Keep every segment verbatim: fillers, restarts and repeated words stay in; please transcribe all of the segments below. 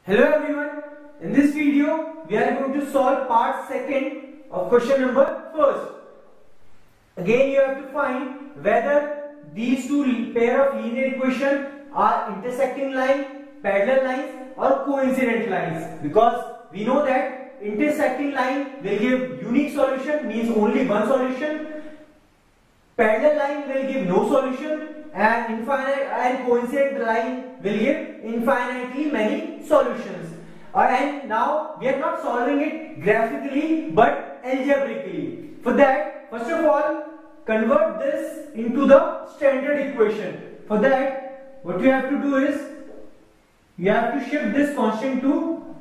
Hello everyone, in this video we are going to solve part second of question number first. Again you have to find whether these two pair of linear equations are intersecting line, parallel lines or coincident lines, because we know that intersecting line will give unique solution, means only one solution, parallel line will give no solution, and infinite and coincident line will give infinitely many solutions. Uh, and now we are not solving it graphically but algebraically. For that, first of all, convert this into the standard equation. For that, what you have to do is you have to shift this constant to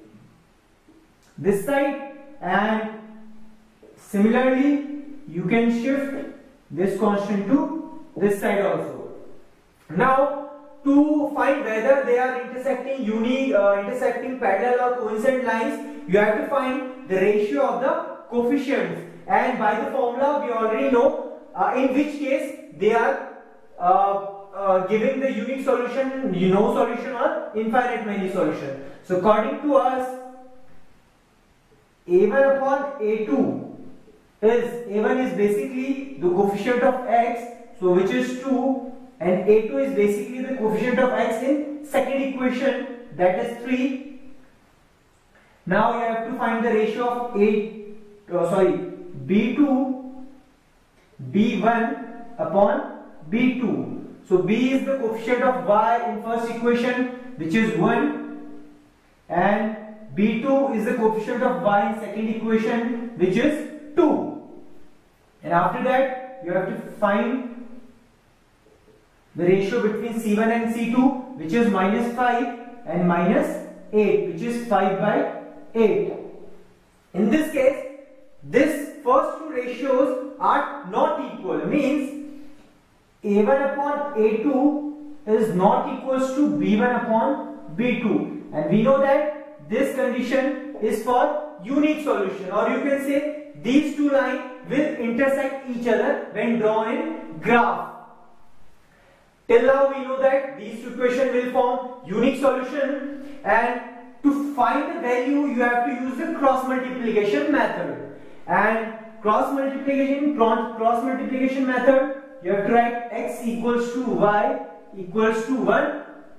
this side, and similarly you can shift this constant to this side also. Now, to find whether they are intersecting unique, uh, intersecting parallel or coincident lines, you have to find the ratio of the coefficients. And by the formula, we already know uh, in which case they are uh, uh, giving the unique solution, no solution or infinite many solution. So, according to us, A one upon A two is A one is basically the coefficient of x, so which is two, and A two is basically the coefficient of x in second equation, that is three. Now you have to find the ratio of A, oh, sorry, B two, B one upon B two. So B is the coefficient of y in first equation, which is one, and B two is the coefficient of y in second equation, which is two. And after that, you have to find the ratio between C one and C two, which is minus five and minus eight, which is five by eight. In this case, this first two ratios are not equal, means A one upon A two is not equals to B one upon B two, and we know that this condition is for unique solution, or you can say these two lines will intersect each other when drawn in graph. Till now we know that these two equations will form unique solution, and to find the value you have to use the cross multiplication method. And cross multiplication cross multiplication method, you have to write x equals to y equals to one,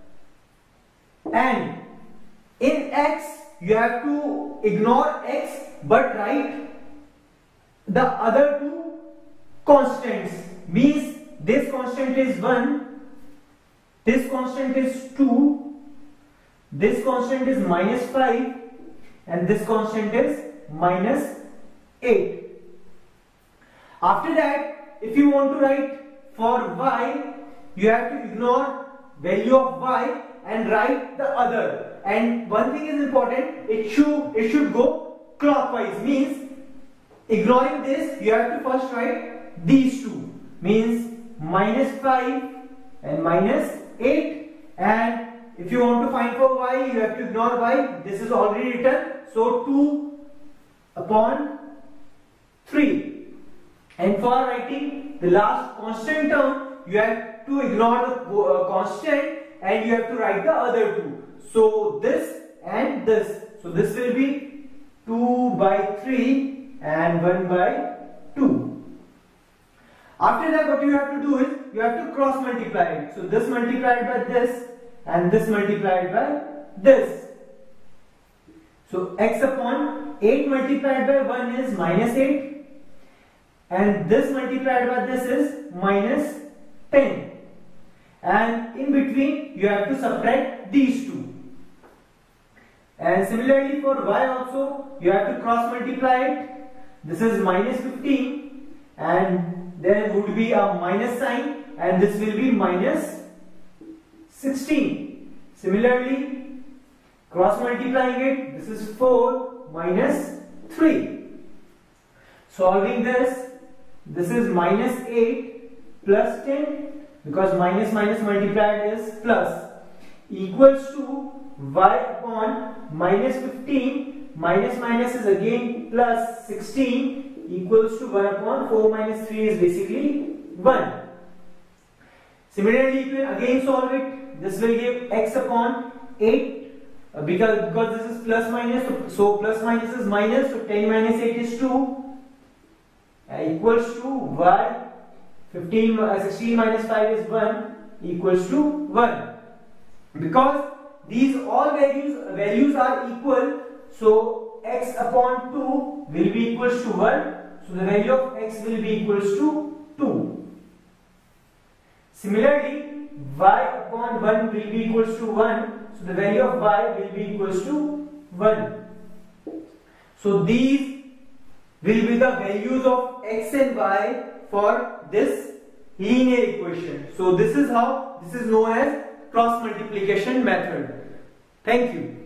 and in x you have to ignore x but write the other two constants, means this constant is one, this constant is two, this constant is minus five, and this constant is minus eight. After that, if you want to write for y, you have to ignore value of y and write the other. And one thing is important, it should it should go clockwise, means ignoring this you have to first write these two, means minus five and minus eight, and if you want to find for y you have to ignore y, this is already written, so two upon three. And for writing the last constant term you have to ignore the uh, constant and you have to write the other two, so this and this, so this will be two by three and one by two. After that, what you have to do is you have to cross multiply it. So this multiplied by this and this multiplied by this. So x upon eight multiplied by one is minus eight, and this multiplied by this is minus ten. And in between you have to subtract these two. And similarly for y also you have to cross multiply it. This is minus fifteen, and there would be a minus sign, and this will be minus sixteen. Similarly, cross multiplying it, this is four minus three. Solving this, this is minus eight plus ten, because minus minus multiplied is plus, equals to y upon minus fifteen, minus minus is again plus sixteen, equals to one upon four minus three is basically one. Similarly, you can again solve it. This will give x upon eight uh, because because this is plus minus, so, so plus minus is minus, so ten minus eight is two, uh, equals to y. fifteen, uh, sixteen minus five is one, equals to one. Because these all values values are equal, so x upon two will be equals to one, so the value of x will be equals to two. Similarly, y upon one will be equals to one, so the value of y will be equals to one. So these will be the values of x and y for this linear equation. So this is how, this is known as cross multiplication method. Thank you.